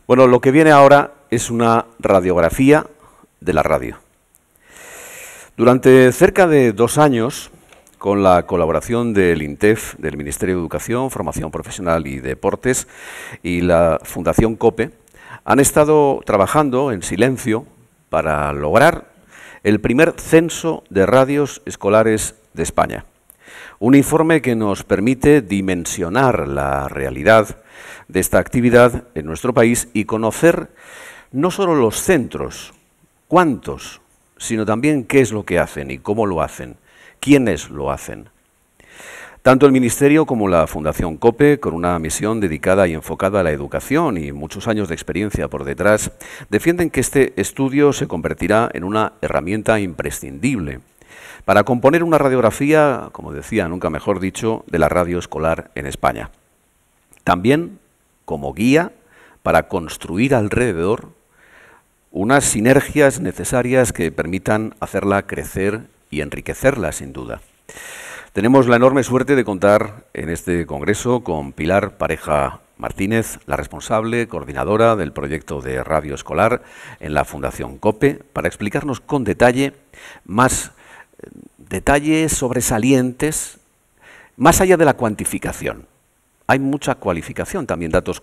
Bueno, lo que viene ahora es una radiografía de la radio. Durante cerca de 2 años, con la colaboración del INTEF, del Ministerio de Educación, Formación Profesional y Deportes, y la Fundación COPE, han estado trabajando en silencio para lograr el primer censo de radios escolares de España. Un informe que nos permite dimensionar la realidad de esta actividad en nuestro país y conocer no solo los centros, cuántos, sino también qué es lo que hacen y cómo lo hacen, quiénes lo hacen. Tanto el Ministerio como la Fundación COPE, con una misión dedicada y enfocada a la educación y muchos años de experiencia por detrás, defienden que este estudio se convertirá en una herramienta imprescindible para componer una radiografía, como decía, nunca mejor dicho, de la radio escolar en España. También como guía para construir alrededor unas sinergias necesarias que permitan hacerla crecer y enriquecerla, sin duda. Tenemos la enorme suerte de contar en este congreso con Pilar Pareja Martínez, la responsable coordinadora del proyecto de radio escolar en la Fundación COPE, para explicarnos con detalle más detalles sobresalientes, más allá de la cuantificación. Hay mucha cualificación, también datos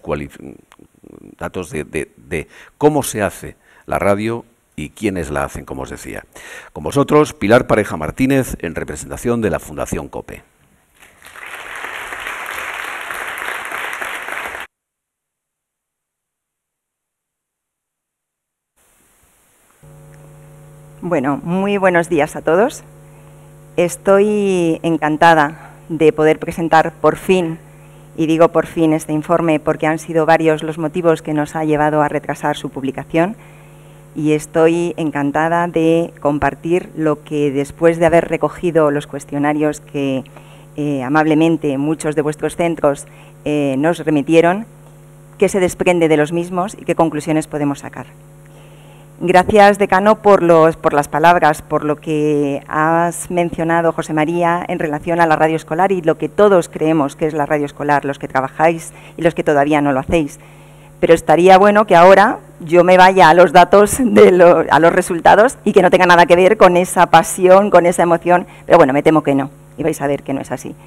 de cómo se hace la radio y quiénes la hacen, como os decía. Con vosotros, Pilar Pareja Martínez, en representación de la Fundación COPE. Bueno, muy buenos días a todos. Estoy encantada de poder presentar por fin, y digo por fin, este informe porque han sido varios los motivos que nos ha llevado a retrasar su publicación, y estoy encantada de compartir lo que, después de haber recogido los cuestionarios que amablemente muchos de vuestros centros nos remitieron, qué se desprende de los mismos y qué conclusiones podemos sacar. Gracias, decano, por las palabras, por lo que has mencionado, José María, en relación a la radio escolar y lo que todos creemos que es la radio escolar, los que trabajáis y los que todavía no lo hacéis. Pero estaría bueno que ahora yo me vaya a los datos, a los resultados, y que no tenga nada que ver con esa pasión, con esa emoción. Pero bueno, me temo que no, y vais a ver que no es así.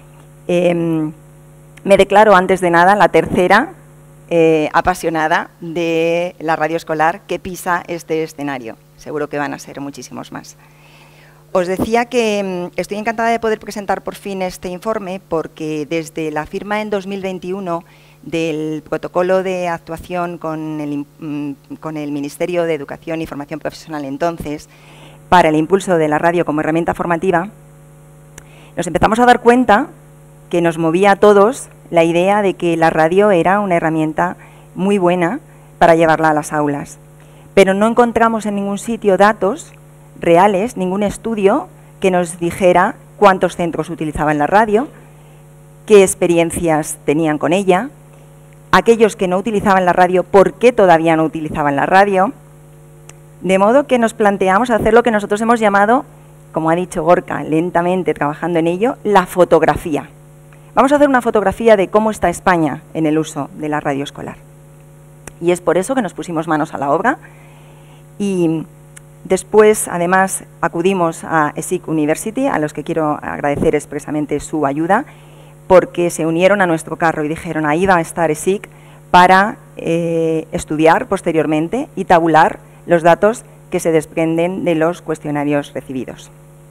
Me declaro, antes de nada, la tercera apasionada de la radio escolar que pisa este escenario. Seguro que van a ser muchísimos más. Os decía que estoy encantada de poder presentar por fin este informe, porque desde la firma en 2021 del protocolo de actuación con el Ministerio de Educación y Formación Profesional entonces, para el impulso de la radio como herramienta formativa, nos empezamos a dar cuenta que nos movía a todos la idea de que la radio era una herramienta muy buena para llevarla a las aulas. Pero no encontramos en ningún sitio datos reales, ningún estudio que nos dijera cuántos centros utilizaban la radio, qué experiencias tenían con ella, aquellos que no utilizaban la radio, por qué todavía no utilizaban la radio. De modo que nos planteamos hacer lo que nosotros hemos llamado, como ha dicho Gorka, lentamente trabajando en ello, la fotografía. Vamos a hacer una fotografía de cómo está España en el uso de la radio escolar. Y es por eso que nos pusimos manos a la obra y después, además, acudimos a ESIC University, a los que quiero agradecer expresamente su ayuda, porque se unieron a nuestro carro y dijeron, ahí va a estar ESIC para estudiar posteriormente y tabular los datos que se desprenden de los cuestionarios recibidos.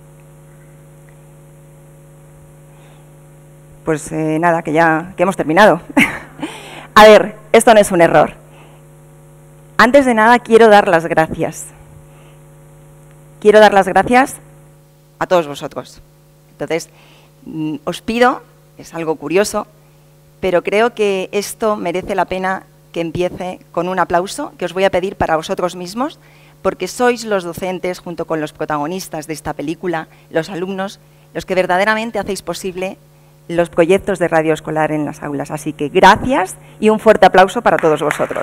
Pues nada, que hemos terminado. A ver, esto no es un error. Antes de nada, quiero dar las gracias. Quiero dar las gracias a todos vosotros. Entonces, os pido, es algo curioso, pero creo que esto merece la pena que empiece con un aplauso que os voy a pedir para vosotros mismos, porque sois los docentes, junto con los protagonistas de esta película, los alumnos, los que verdaderamente hacéis posible los proyectos de radio escolar en las aulas. Así que gracias y un fuerte aplauso para todos vosotros.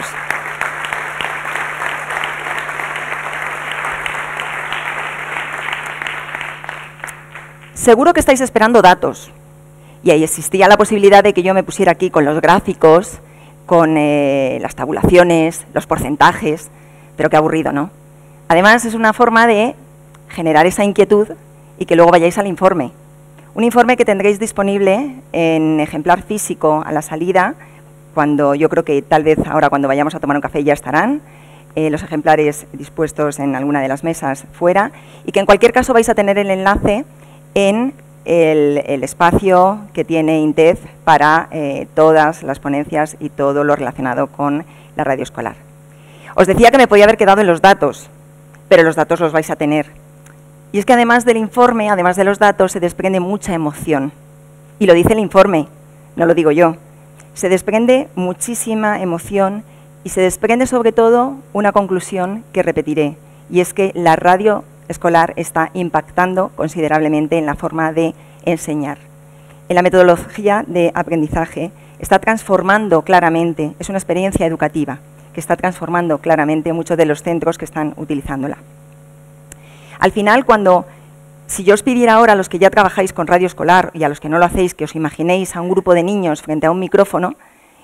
Seguro que estáis esperando datos, y ahí existía la posibilidad de que yo me pusiera aquí con los gráficos, con las tabulaciones, los porcentajes, pero qué aburrido, ¿no? Además, es una forma de generar esa inquietud y que luego vayáis al informe. Un informe que tendréis disponible en ejemplar físico a la salida, cuando yo creo que tal vez ahora cuando vayamos a tomar un café ya estarán, los ejemplares dispuestos en alguna de las mesas fuera, y que en cualquier caso vais a tener el enlace en el espacio que tiene INTEF para todas las ponencias y todo lo relacionado con la radio escolar. Os decía que me podía haber quedado en los datos, pero los datos los vais a tener. Y es que además del informe, además de los datos, se desprende mucha emoción. Y lo dice el informe, no lo digo yo. Se desprende muchísima emoción y se desprende sobre todo una conclusión que repetiré, y es que la radio escolar está impactando considerablemente en la forma de enseñar. En la metodología de aprendizaje está transformando claramente, es una experiencia educativa que está transformando claramente muchos de los centros que están utilizándola. Al final, si yo os pidiera ahora a los que ya trabajáis con radio escolar y a los que no lo hacéis, que os imaginéis a un grupo de niños frente a un micrófono,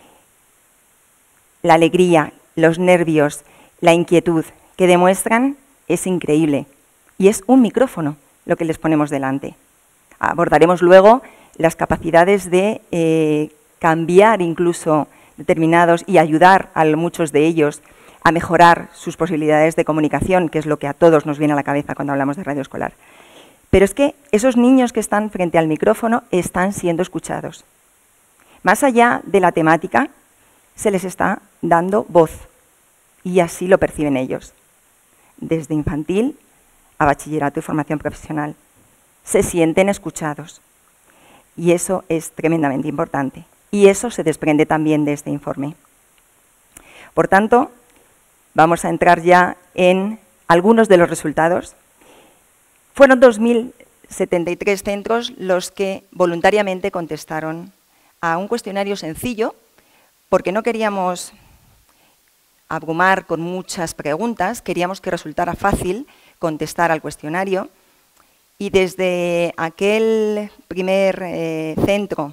la alegría, los nervios, la inquietud que demuestran es increíble. Y es un micrófono lo que les ponemos delante. Abordaremos luego las capacidades de cambiar incluso determinados y ayudar a muchos de ellos a mejorar sus posibilidades de comunicación, que es lo que a todos nos viene a la cabeza cuando hablamos de radio escolar. Pero es que esos niños que están frente al micrófono están siendo escuchados. Más allá de la temática, se les está dando voz, y así lo perciben ellos. Desde infantil a bachillerato y formación profesional, se sienten escuchados. Y eso es tremendamente importante. Y eso se desprende también de este informe. Por tanto, vamos a entrar ya en algunos de los resultados. Fueron 2.073 centros los que voluntariamente contestaron a un cuestionario sencillo, porque no queríamos abrumar con muchas preguntas, queríamos que resultara fácil contestar al cuestionario. Y desde aquel primer centro,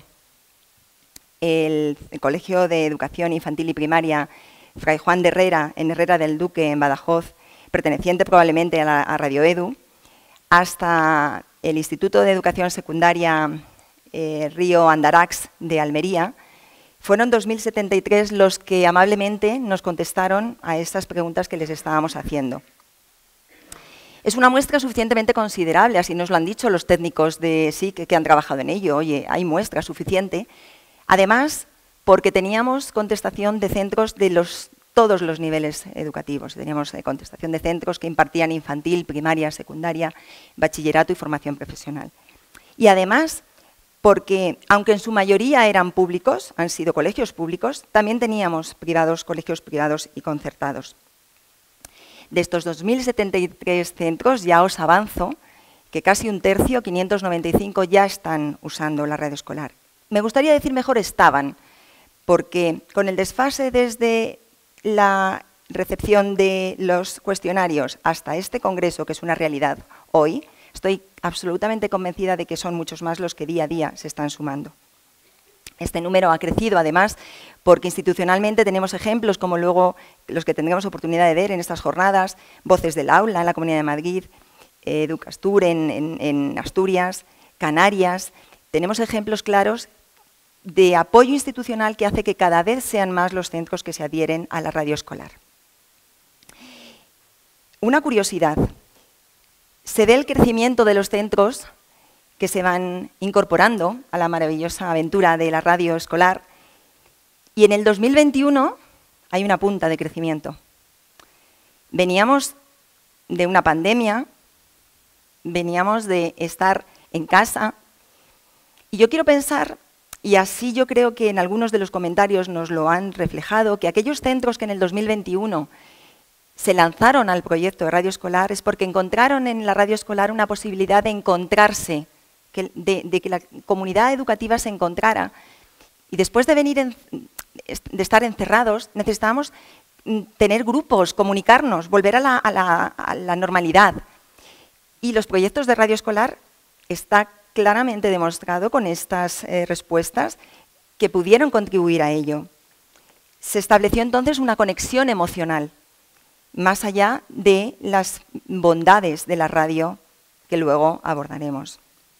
el Colegio de Educación Infantil y Primaria Fray Juan de Herrera, en Herrera del Duque, en Badajoz, perteneciente probablemente a Radio Edu, hasta el Instituto de Educación Secundaria Río Andarax de Almería, fueron 2.073 los que amablemente nos contestaron a estas preguntas que les estábamos haciendo. Es una muestra suficientemente considerable, así nos lo han dicho los técnicos de SIC que han trabajado en ello. Oye, hay muestra suficiente. Además, porque teníamos contestación de centros de todos los niveles educativos. Teníamos contestación de centros que impartían infantil, primaria, secundaria, bachillerato y formación profesional. Y además, porque aunque en su mayoría eran públicos, han sido colegios públicos, también teníamos privados, colegios privados y concertados. De estos 2.073 centros ya os avanzo que casi un tercio, 595, ya están usando la radio escolar. Me gustaría decir mejor estaban, porque con el desfase desde la recepción de los cuestionarios hasta este congreso, que es una realidad hoy, estoy absolutamente convencida de que son muchos más los que día a día se están sumando. Este número ha crecido, además, porque institucionalmente tenemos ejemplos, como luego los que tendremos oportunidad de ver en estas jornadas, Voces del Aula en la Comunidad de Madrid, Educastur en Asturias, Canarias. Tenemos ejemplos claros de apoyo institucional que hace que cada vez sean más los centros que se adhieren a la radio escolar. Una curiosidad, se ve el crecimiento de los centros que se van incorporando a la maravillosa aventura de la radio escolar, y en el 2021 hay una punta de crecimiento. Veníamos de una pandemia, veníamos de estar en casa, y yo quiero pensar, y así yo creo que en algunos de los comentarios nos lo han reflejado, que aquellos centros que en el 2021 se lanzaron al proyecto de radio escolar es porque encontraron en la radio escolar una posibilidad de encontrarse, de que la comunidad educativa se encontrara. Y después de estar encerrados, necesitábamos tener grupos, comunicarnos, volver a la normalidad. Y los proyectos de radio escolar está claramente demostrado con estas respuestas que pudieron contribuir a ello. Se estableció entonces una conexión emocional, más allá de las bondades de la radio que luego abordaremos.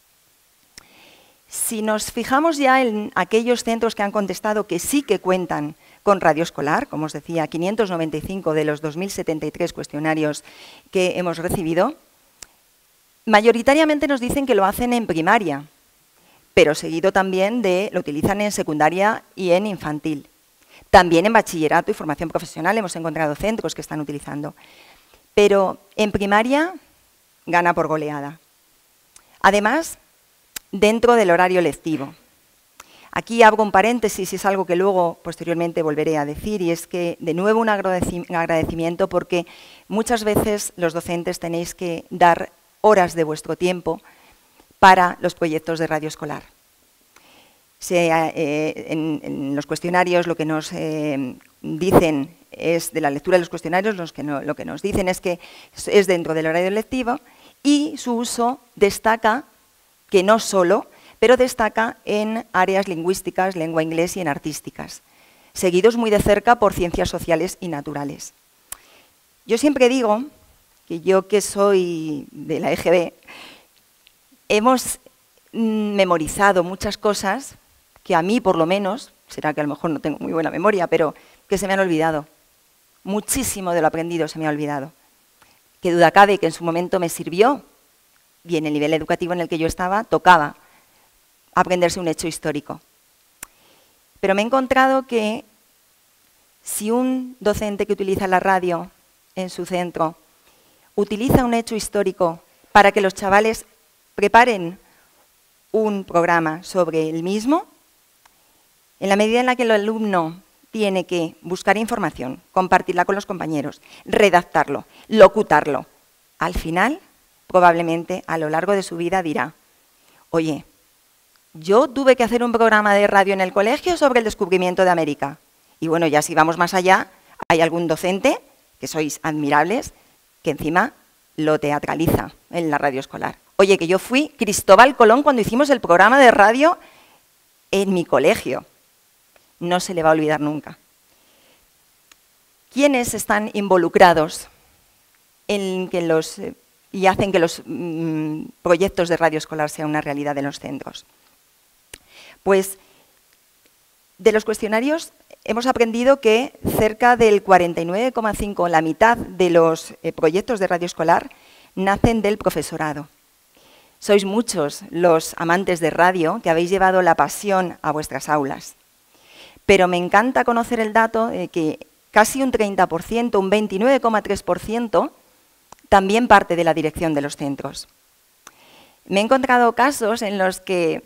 Si nos fijamos ya en aquellos centros que han contestado que sí que cuentan con radio escolar, como os decía, 595 de los 2073 cuestionarios que hemos recibido, mayoritariamente nos dicen que lo hacen en primaria, pero seguido también de lo utilizan en secundaria y en infantil. También en bachillerato y formación profesional hemos encontrado centros que están utilizando. Pero en primaria gana por goleada. Además, dentro del horario lectivo. Aquí abro un paréntesis y es algo que luego posteriormente volveré a decir, y es que de nuevo un agradecimiento porque muchas veces los docentes tenéis que dar horas de vuestro tiempo para los proyectos de radio escolar. En los cuestionarios lo que nos dicen es, de la lectura de los cuestionarios, lo que nos dicen es que es dentro del horario lectivo y su uso destaca, que no solo, pero destaca en áreas lingüísticas, lengua inglés y en artísticas, seguidos muy de cerca por ciencias sociales y naturales. Yo siempre digo que yo, que soy de la EGB, hemos memorizado muchas cosas que a mí, por lo menos, será que a lo mejor no tengo muy buena memoria, pero que se me han olvidado. Muchísimo de lo aprendido se me ha olvidado. Qué duda cabe que en su momento me sirvió, y en el nivel educativo en el que yo estaba, tocaba aprenderse un hecho histórico. Pero me he encontrado que si un docente que utiliza la radio en su centro utiliza un hecho histórico para que los chavales preparen un programa sobre el mismo, en la medida en la que el alumno tiene que buscar información, compartirla con los compañeros, redactarlo, locutarlo, al final, probablemente a lo largo de su vida dirá: oye, yo tuve que hacer un programa de radio en el colegio sobre el descubrimiento de América. Y bueno, ya si vamos más allá, hay algún docente, que sois admirables, que encima lo teatraliza en la radio escolar. Oye, que yo fui Cristóbal Colón cuando hicimos el programa de radio en mi colegio. No se le va a olvidar nunca. ¿Quiénes están involucrados en que y hacen que los proyectos de radio escolar sean una realidad en los centros? Pues de los cuestionarios hemos aprendido que cerca del 49,5%, la mitad de los proyectos de radio escolar, nacen del profesorado. Sois muchos los amantes de radio que habéis llevado la pasión a vuestras aulas. Pero me encanta conocer el dato de que casi un 30%, un 29,3%, también parte de la dirección de los centros. Me he encontrado casos en los que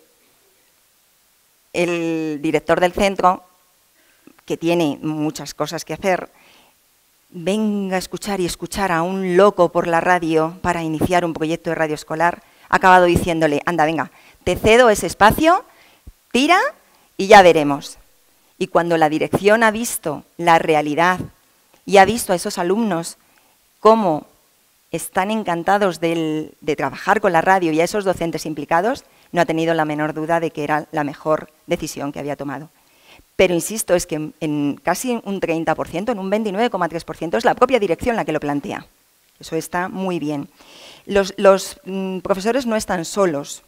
el director del centro, que tiene muchas cosas que hacer, venga a escuchar y escuchar a un loco por la radio para iniciar un proyecto de radio escolar, ha acabado diciéndole: anda, venga, te cedo ese espacio, tira y ya veremos. Y cuando la dirección ha visto la realidad y ha visto a esos alumnos cómo están encantados de trabajar con la radio y a esos docentes implicados, no ha tenido la menor duda de que era la mejor decisión que había tomado. Pero insisto, es que en casi un 30%, en un 29,3%, es la propia dirección la que lo plantea. Eso está muy bien. Los profesores no están solos.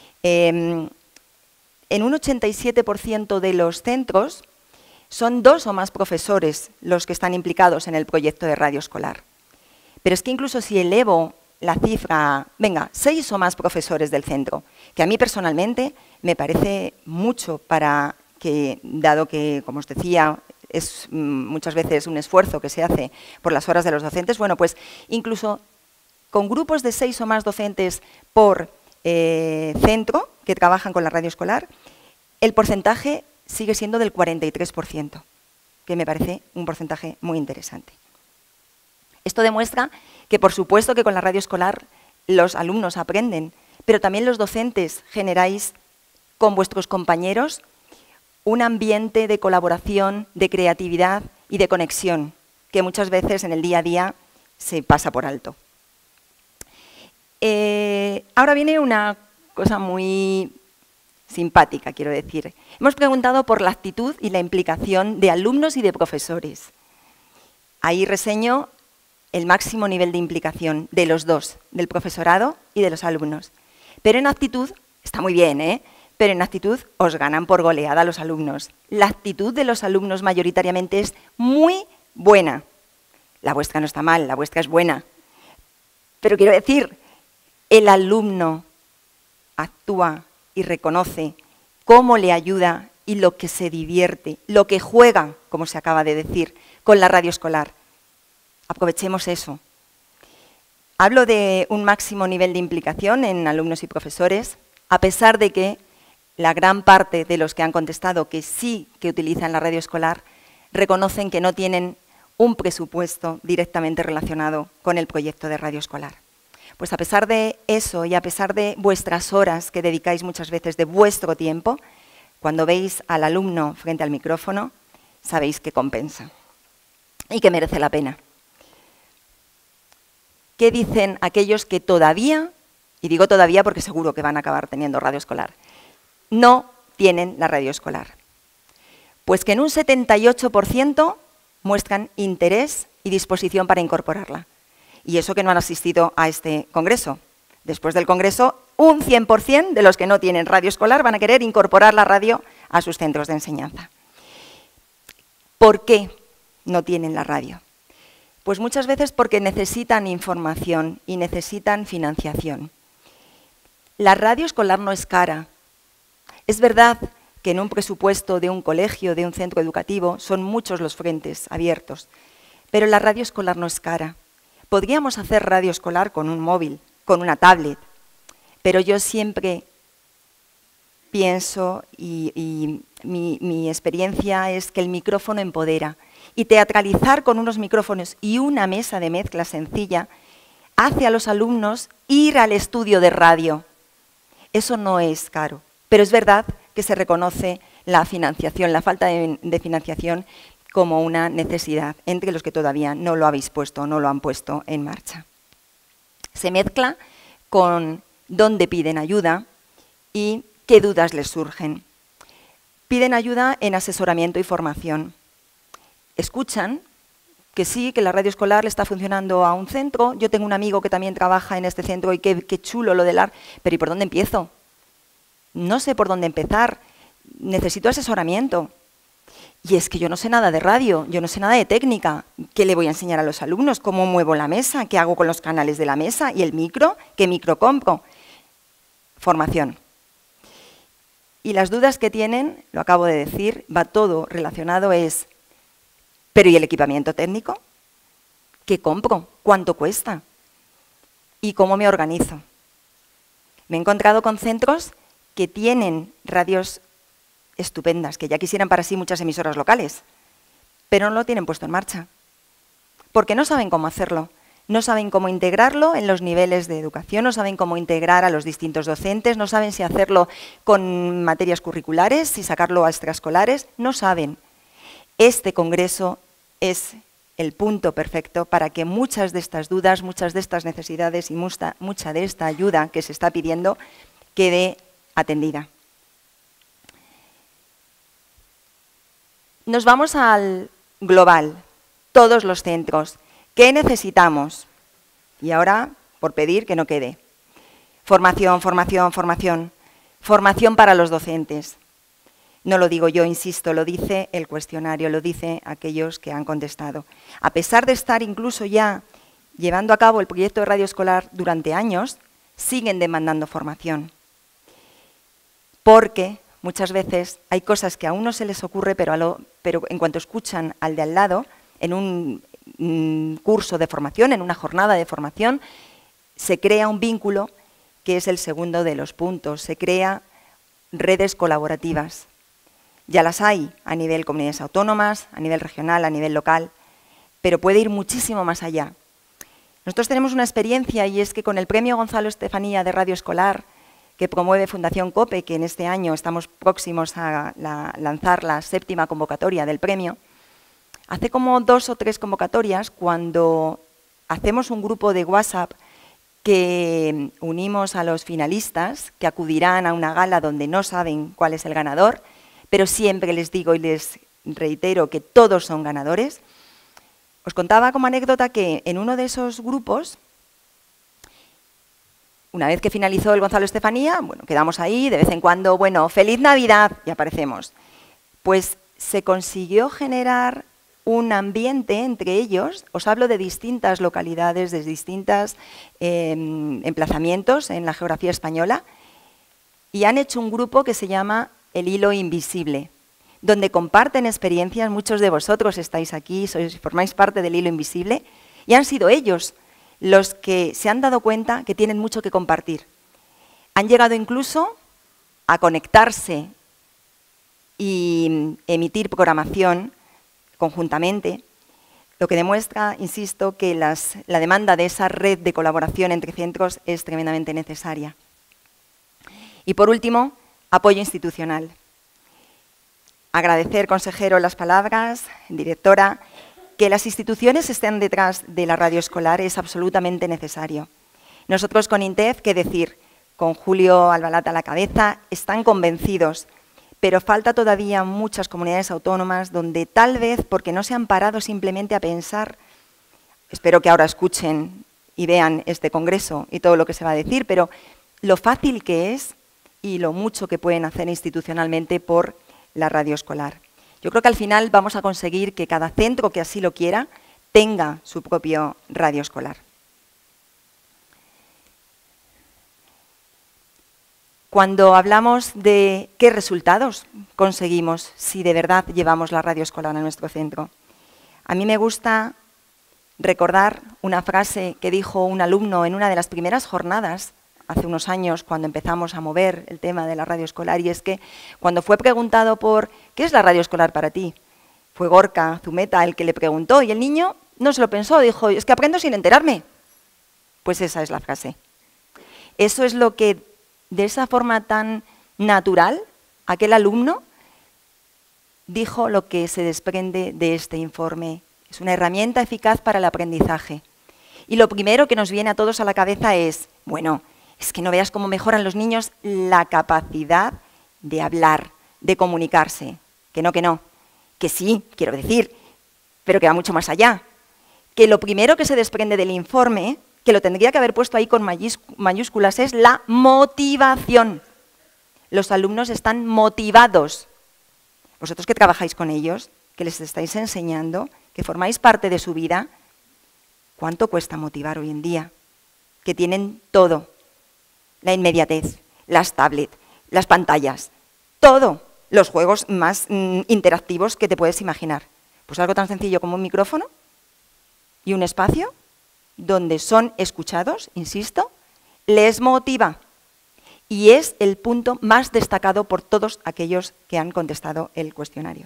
En un 87% de los centros son 2 o más profesores los que están implicados en el proyecto de radio escolar. Pero es que incluso si elevo la cifra, venga, 6 o más profesores del centro, que a mí personalmente me parece mucho para que, dado que, como os decía, es muchas veces un esfuerzo que se hace por las horas de los docentes, bueno, pues incluso con grupos de 6 o más docentes por centro que trabajan con la radio escolar, el porcentaje sigue siendo del 43%, que me parece un porcentaje muy interesante. Esto demuestra que, por supuesto, que con la radio escolar los alumnos aprenden, pero también los docentes generáis con vuestros compañeros un ambiente de colaboración, de creatividad y de conexión, que muchas veces en el día a día se pasa por alto. Ahora viene una cosa muy simpática, quiero decir. Hemos preguntado por la actitud y la implicación de alumnos y de profesores. Ahí reseño el máximo nivel de implicación de los dos, del profesorado y de los alumnos. Pero en actitud, está muy bien, ¿eh? Pero en actitud os ganan por goleada los alumnos. La actitud de los alumnos mayoritariamente es muy buena. La vuestra no está mal, la vuestra es buena. Pero quiero decir, el alumno actúa y reconoce cómo le ayuda y lo que se divierte, lo que juega, como se acaba de decir, con la radio escolar. Aprovechemos eso. Hablo de un máximo nivel de implicación en alumnos y profesores, a pesar de que la gran parte de los que han contestado que sí que utilizan la radio escolar reconocen que no tienen un presupuesto directamente relacionado con el proyecto de radio escolar. Pues a pesar de eso y a pesar de vuestras horas que dedicáis muchas veces de vuestro tiempo, cuando veis al alumno frente al micrófono, sabéis que compensa y que merece la pena. ¿Qué dicen aquellos que todavía, y digo todavía porque seguro que van a acabar teniendo radio escolar, no tienen la radio escolar? Pues que en un 78% muestran interés y disposición para incorporarla. Y eso que no han asistido a este congreso. Después del congreso, un 100% de los que no tienen radio escolar van a querer incorporar la radio a sus centros de enseñanza. ¿Por qué no tienen la radio? Pues muchas veces porque necesitan información y necesitan financiación. La radio escolar no es cara. Es verdad que en un presupuesto de un colegio, de un centro educativo, son muchos los frentes abiertos, pero la radio escolar no es cara. Podríamos hacer radio escolar con un móvil, con una tablet, pero yo siempre pienso y mi experiencia es que el micrófono empodera y teatralizar con unos micrófonos y una mesa de mezcla sencilla hace a los alumnos ir al estudio de radio. Eso no es caro, pero es verdad que se reconoce la financiación, la falta de financiación como una necesidad entre los que todavía no lo habéis puesto, no lo han puesto en marcha. Se mezcla con dónde piden ayuda y qué dudas les surgen. Piden ayuda en asesoramiento y formación. Escuchan que sí, que la radio escolar le está funcionando a un centro. Yo tengo un amigo que también trabaja en este centro y qué chulo lo del AR, pero ¿y por dónde empiezo? No sé por dónde empezar. Necesito asesoramiento. Y es que yo no sé nada de radio, yo no sé nada de técnica. ¿Qué le voy a enseñar a los alumnos? ¿Cómo muevo la mesa? ¿Qué hago con los canales de la mesa? ¿Y el micro? ¿Qué micro compro? Formación. Y las dudas que tienen, lo acabo de decir, va todo relacionado es, ¿pero y el equipamiento técnico? ¿Qué compro? ¿Cuánto cuesta? ¿Y cómo me organizo? Me he encontrado con centros que tienen radios estupendas, que ya quisieran para sí muchas emisoras locales, pero no lo tienen puesto en marcha, porque no saben cómo hacerlo, no saben cómo integrarlo en los niveles de educación, no saben cómo integrar a los distintos docentes, no saben si hacerlo con materias curriculares, si sacarlo a extraescolares, no saben. Este congreso es el punto perfecto para que muchas de estas dudas, muchas de estas necesidades y mucha de esta ayuda que se está pidiendo quede atendida. Nos vamos al global, todos los centros. ¿Qué necesitamos? Y ahora, por pedir que no quede. Formación, formación, formación. Formación para los docentes. No lo digo yo, insisto, lo dice el cuestionario, lo dice aquellos que han contestado. A pesar de estar incluso ya llevando a cabo el proyecto de radio escolar durante años, siguen demandando formación. Porque muchas veces hay cosas que a uno se les ocurre, pero en cuanto escuchan al de al lado, en un curso de formación, en una jornada de formación, se crea un vínculo que es el segundo de los puntos. Se crea redes colaborativas. Ya las hay a nivel comunidades autónomas, a nivel regional, a nivel local, pero puede ir muchísimo más allá. Nosotros tenemos una experiencia y es que con el premio Gonzalo Estefanía de Radio Escolar, que promueve Fundación COPE, que en este año estamos próximos a lanzar la 7ª convocatoria del premio, hace como 2 o 3 convocatorias, cuando hacemos un grupo de WhatsApp que unimos a los finalistas que acudirán a una gala donde no saben cuál es el ganador, pero siempre les digo y les reitero que todos son ganadores. Os contaba como anécdota que en uno de esos grupos, una vez que finalizó el Gonzalo Estefanía, bueno, quedamos ahí, de vez en cuando, bueno, ¡Feliz Navidad! Y aparecemos. Pues se consiguió generar un ambiente entre ellos, os hablo de distintas localidades, de distintos emplazamientos en la geografía española, y han hecho un grupo que se llama El Hilo Invisible, donde comparten experiencias, muchos de vosotros estáis aquí, formáis parte del Hilo Invisible, y han sido ellos los que se han dado cuenta que tienen mucho que compartir. Han llegado incluso a conectarse y emitir programación conjuntamente, lo que demuestra, insisto, que la demanda de esa red de colaboración entre centros es tremendamente necesaria. Y por último, apoyo institucional. Agradecer, consejero, las palabras, directora, que las instituciones estén detrás de la radio escolar es absolutamente necesario. Nosotros con INTEF, qué decir, con Julio Albalata a la cabeza, están convencidos, pero falta todavía muchas comunidades autónomas donde tal vez, porque no se han parado simplemente a pensar, espero que ahora escuchen y vean este congreso y todo lo que se va a decir, pero lo fácil que es y lo mucho que pueden hacer institucionalmente por la radio escolar. Yo creo que al final vamos a conseguir que cada centro que así lo quiera tenga su propio radio escolar. Cuando hablamos de qué resultados conseguimos si de verdad llevamos la radio escolar a nuestro centro, a mí me gusta recordar una frase que dijo un alumno en una de las primeras jornadas, hace unos años, cuando empezamos a mover el tema de la radio escolar, y es que cuando fue preguntado por ¿qué es la radio escolar para ti?, fue Gorka Zumeta el que le preguntó, y el niño no se lo pensó, dijo, es que aprendo sin enterarme. Pues esa es la frase. Eso es lo que, de esa forma tan natural, aquel alumno dijo lo que se desprende de este informe. Es una herramienta eficaz para el aprendizaje. Y lo primero que nos viene a todos a la cabeza es, bueno, es que no veas cómo mejoran los niños la capacidad de hablar, de comunicarse. Que no, que sí, quiero decir, pero que va mucho más allá. Que lo primero que se desprende del informe, que lo tendría que haber puesto ahí con mayúsculas, es la motivación. Los alumnos están motivados. Vosotros que trabajáis con ellos, que les estáis enseñando, que formáis parte de su vida, ¿cuánto cuesta motivar hoy en día? Que tienen todo, la inmediatez, las tablets, las pantallas, todo, los juegos más interactivos que te puedes imaginar. Pues algo tan sencillo como un micrófono y un espacio donde son escuchados, insisto, les motiva. Y es el punto más destacado por todos aquellos que han contestado el cuestionario.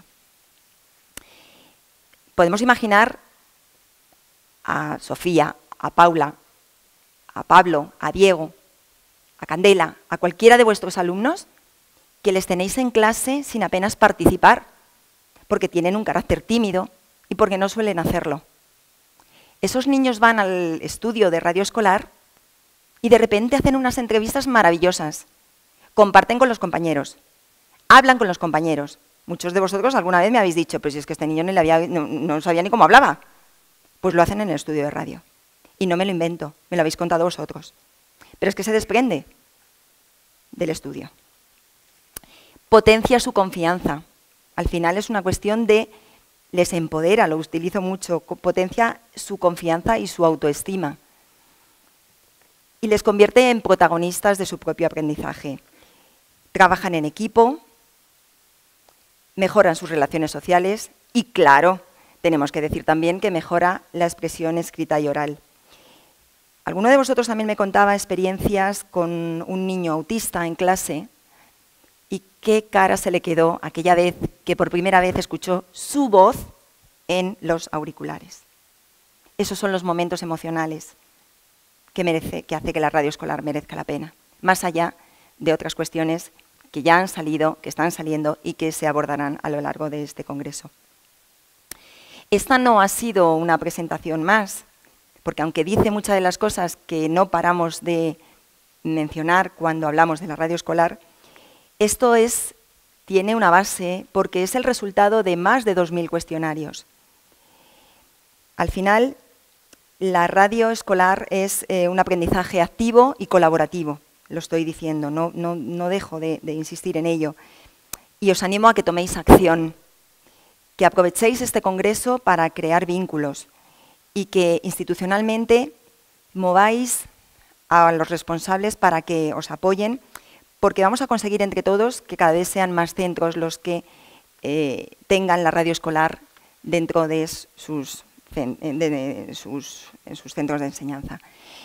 Podemos imaginar a Sofía, a Paula, a Pablo, a Diego, a Candela, a cualquiera de vuestros alumnos que les tenéis en clase sin apenas participar, porque tienen un carácter tímido y porque no suelen hacerlo. Esos niños van al estudio de radio escolar y de repente hacen unas entrevistas maravillosas, comparten con los compañeros, hablan con los compañeros. Muchos de vosotros alguna vez me habéis dicho, pues si es que este niño no sabía ni cómo hablaba. Pues lo hacen en el estudio de radio. Y no me lo invento, me lo habéis contado vosotros. Pero es que se desprende del estudio. Potencia su confianza. Al final es una cuestión de, les empodera, lo utilizo mucho, potencia su confianza y su autoestima. Y les convierte en protagonistas de su propio aprendizaje. Trabajan en equipo, mejoran sus relaciones sociales y, claro, tenemos que decir también que mejora la expresión escrita y oral. Alguno de vosotros también me contaba experiencias con un niño autista en clase y qué cara se le quedó aquella vez que por primera vez escuchó su voz en los auriculares. Esos son los momentos emocionales que hace que la radio escolar merezca la pena, más allá de otras cuestiones que ya han salido, que están saliendo y que se abordarán a lo largo de este congreso. Esta no ha sido una presentación más, porque aunque dice muchas de las cosas que no paramos de mencionar cuando hablamos de la radio escolar, esto tiene una base porque es el resultado de más de 2000 cuestionarios. Al final, la radio escolar es un aprendizaje activo y colaborativo, lo estoy diciendo, no dejo de insistir en ello. Y os animo a que toméis acción, que aprovechéis este congreso para crear vínculos y que institucionalmente mováis a los responsables para que os apoyen, porque vamos a conseguir entre todos que cada vez sean más centros los que tengan la radio escolar dentro de sus centros de enseñanza.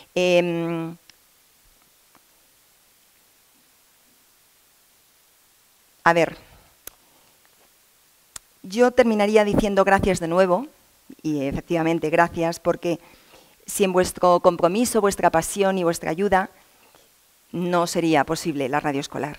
A ver, yo terminaría diciendo gracias de nuevo, y efectivamente gracias, porque sin vuestro compromiso, vuestra pasión y vuestra ayuda, no sería posible la radio escolar.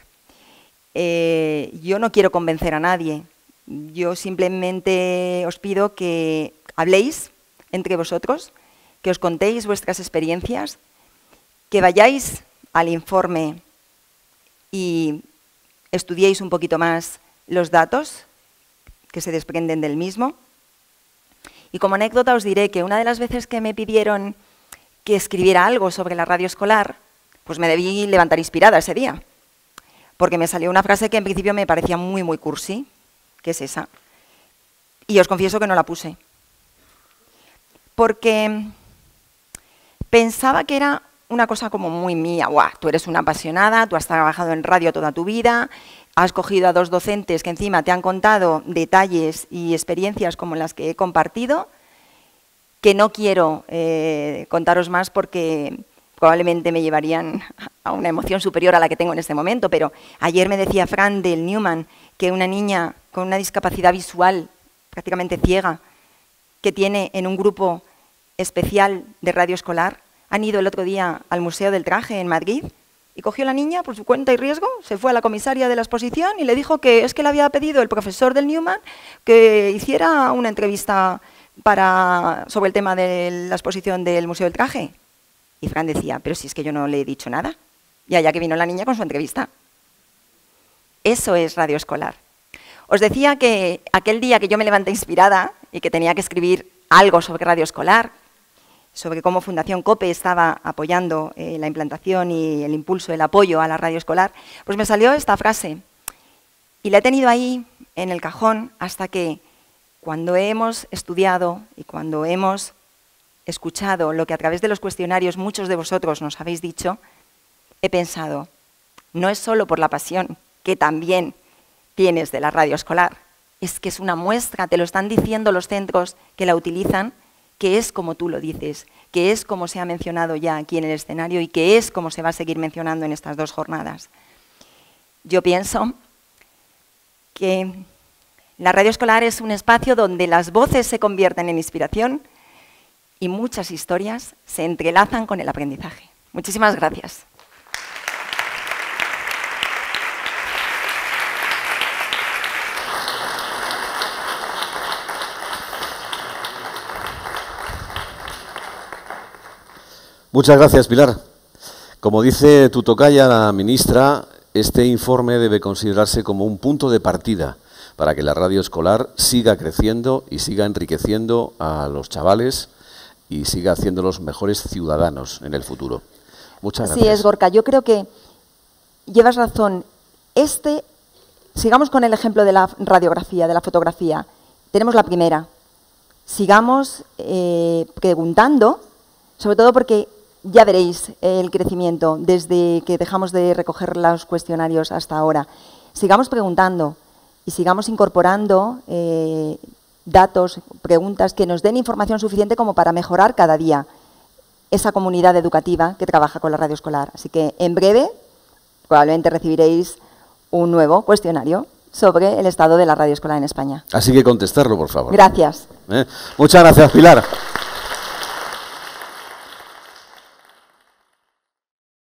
Yo no quiero convencer a nadie, yo simplemente os pido que habléis entre vosotros, que os contéis vuestras experiencias, que vayáis al informe y estudiéis un poquito más los datos que se desprenden del mismo. Y como anécdota os diré que una de las veces que me pidieron que escribiera algo sobre la radio escolar, pues me debí levantar inspirada ese día, porque me salió una frase que en principio me parecía muy, muy cursi, que es esa. Y os confieso que no la puse, porque pensaba que era una cosa como muy mía. ¡Guau! Tú eres una apasionada, tú has trabajado en radio toda tu vida, has cogido a 2 docentes que encima te han contado detalles y experiencias como las que he compartido, que no quiero contaros más porque probablemente me llevarían a una emoción superior a la que tengo en este momento, pero ayer me decía Fran del Newman que una niña con una discapacidad visual prácticamente ciega, que tiene en un grupo especial de radio escolar, han ido el otro día al Museo del Traje en Madrid y cogió a la niña por su cuenta y riesgo, se fue a la comisaria de la exposición y le dijo que es que le había pedido el profesor del Newman que hiciera una entrevista sobre el tema de la exposición del Museo del Traje. Y Fran decía, pero si es que yo no le he dicho nada. Y allá que vino la niña con su entrevista. Eso es radio escolar. Os decía que aquel día que yo me levanté inspirada y que tenía que escribir algo sobre radio escolar, sobre cómo Fundación COPE estaba apoyando la implantación y el impulso, el apoyo a la radio escolar, pues me salió esta frase. Y la he tenido ahí en el cajón hasta que cuando hemos estudiado y cuando hemos escuchado lo que a través de los cuestionarios muchos de vosotros nos habéis dicho, he pensado, no es solo por la pasión que también tienes de la radio escolar, es que es una muestra, te lo están diciendo los centros que la utilizan, que es como tú lo dices, que es como se ha mencionado ya aquí en el escenario y que es como se va a seguir mencionando en estas 2 jornadas. Yo pienso que la radio escolar es un espacio donde las voces se convierten en inspiración y muchas historias se entrelazan con el aprendizaje. Muchísimas gracias. Muchas gracias, Pilar. Como dice tu tocaya, la ministra, este informe debe considerarse como un punto de partida para que la radio escolar siga creciendo y siga enriqueciendo a los chavales y siga haciéndolos mejores ciudadanos en el futuro. Muchas gracias. Así es, Gorka. Yo creo que llevas razón. Sigamos con el ejemplo de la radiografía, de la fotografía. Tenemos la primera. Sigamos preguntando, sobre todo porque ya veréis el crecimiento desde que dejamos de recoger los cuestionarios hasta ahora. Sigamos preguntando y sigamos incorporando datos, preguntas que nos den información suficiente como para mejorar cada día esa comunidad educativa que trabaja con la radio escolar. Así que en breve probablemente recibiréis un nuevo cuestionario sobre el estado de la radio escolar en España. Así que contestarlo, por favor. Gracias. Muchas gracias, Pilar.